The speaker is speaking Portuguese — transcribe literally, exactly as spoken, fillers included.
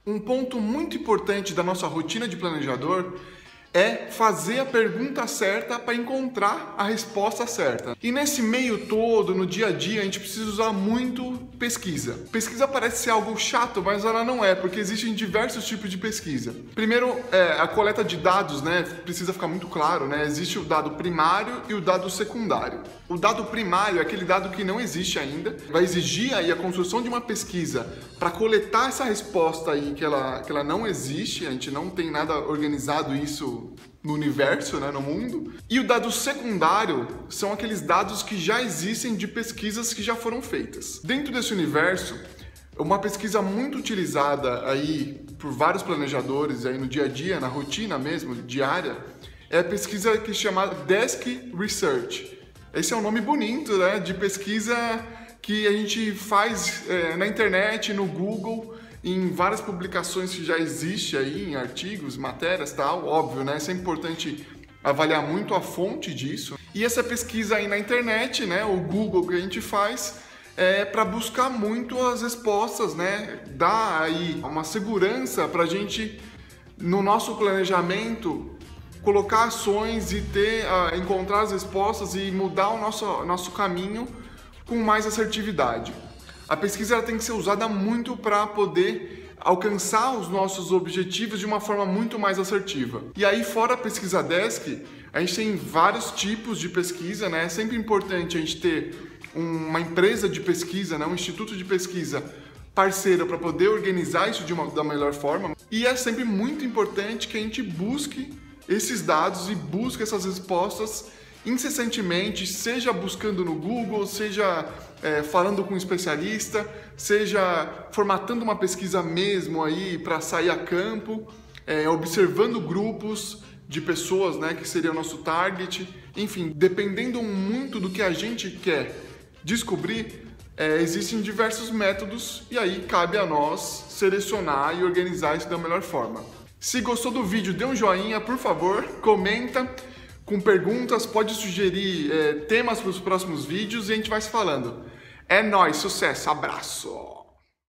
Um ponto muito importante da nossa rotina de planejador é fazer a pergunta certa para encontrar a resposta certa. E nesse meio todo, no dia a dia, a gente precisa usar muito pesquisa. Pesquisa parece ser algo chato, mas ela não é, porque existem diversos tipos de pesquisa. Primeiro, é, a coleta de dados, né, precisa ficar muito claro, né? Existe o dado primário e o dado secundário. O dado primário é aquele dado que não existe ainda, vai exigir aí a construção de uma pesquisa para coletar essa resposta aí que ela, que ela não existe, a gente não tem nada organizado isso no universo, né, no mundo. E o dado secundário são aqueles dados que já existem de pesquisas que já foram feitas. Dentro desse universo, uma pesquisa muito utilizada aí por vários planejadores aí no dia a dia, na rotina mesmo, diária, é a pesquisa que se chama Desk Research. Esse é um nome bonito, né, de pesquisa que a gente faz é, na internet, no Google, em várias publicações que já existem aí, em artigos, matérias e tal, óbvio, né? Isso é importante avaliar muito a fonte disso. E essa pesquisa aí na internet, né, o Google que a gente faz, é para buscar muito as respostas, né? Dá aí uma segurança para a gente, no nosso planejamento, colocar ações e ter, uh, encontrar as respostas e mudar o nosso, nosso caminho com mais assertividade. A pesquisa ela tem que ser usada muito para poder alcançar os nossos objetivos de uma forma muito mais assertiva. E aí, fora a pesquisa Desk, a gente tem vários tipos de pesquisa, né? É sempre importante a gente ter uma empresa de pesquisa, né? Um instituto de pesquisa parceiro para poder organizar isso de uma, da melhor forma. E é sempre muito importante que a gente busque esses dados e busque essas respostas incessantemente, seja buscando no Google, seja é, falando com um especialista, seja formatando uma pesquisa mesmo aí para sair a campo, é, observando grupos de pessoas, né, que seria o nosso target. Enfim, dependendo muito do que a gente quer descobrir, é, existem diversos métodos e aí cabe a nós selecionar e organizar isso da melhor forma. Se gostou do vídeo, dê um joinha, por favor, comenta com perguntas, pode sugerir é, temas para os próximos vídeos e a gente vai se falando. É nóis, sucesso, abraço!